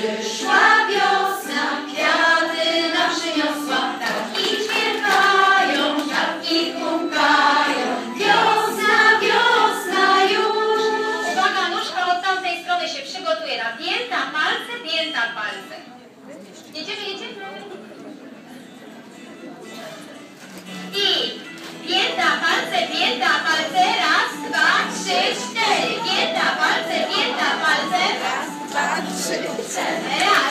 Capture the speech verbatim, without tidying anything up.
Przyszła wiosna, kwiaty nam przyniosła, ptaki śpiewają, żabki pukają. Wiosna, wiosna już. Uwaga, nóżka od tamtej strony się przygotuje na pięta, palce, pięta, palce. Jedziemy, jedziemy. I pięta, palce, pięta, palce, raz, dwa, trzy, cztery. Pięta, palce, pięta, palce, raz, dwa, trzy, cztery. Raz.